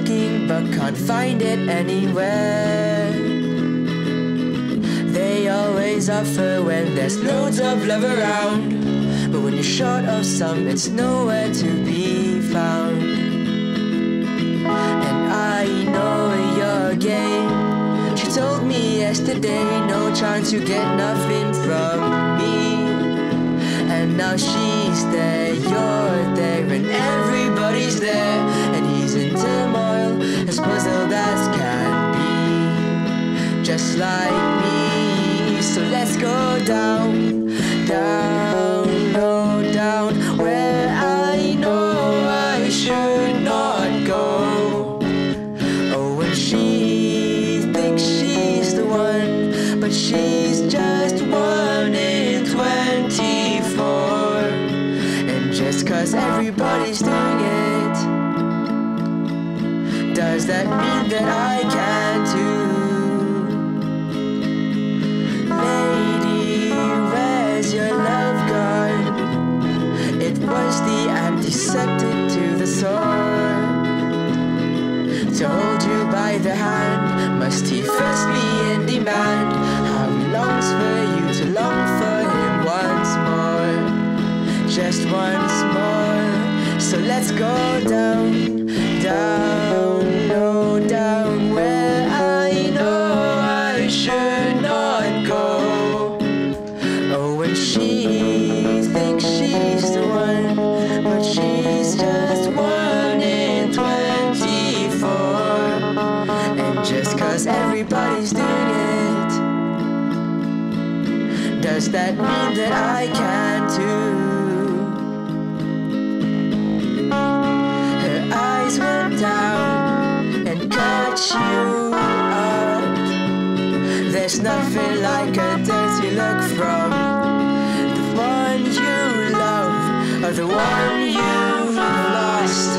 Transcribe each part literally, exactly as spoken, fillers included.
looking but can't find it anywhere. They always offer when there's loads of love around, but when you're short of some, it's nowhere to be found. And I know your game. She told me yesterday, no chance, you get nothing from me. And now she's there, you're there, and everybody's there, and he's in turmoil, as puzzled as can be, just like me. So let's go down, down, low down, where I know I should not go. Oh, and she thinks she's the one, but she's just one in twenty-four. And just cause everybody's doing it, does that mean that I can too? Lady, where's your love gone? It was the antiseptic to the sore. To hold you by the hand, must he first be in demand? How he longs for you to long for him once more, just once more. So let's go down, down, low down, where I know I should not go. Oh, and she thinks she's the one, but she's just one in twenty-four. And just cause everybody's doing it, does that mean that I can too? Her eyes went down and caught you up. There's nothing like a dirty look from the one you love, or the one you've lost.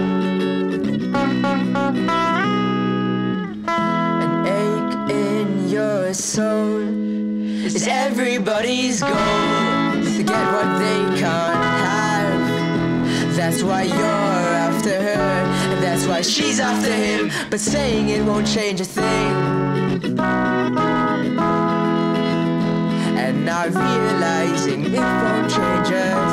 An ache in your soul is everybody's goal, to get what they can't have. That's why you're after her, and that's why she's after him, but saying it won't change a thing. And not realizing it won't change a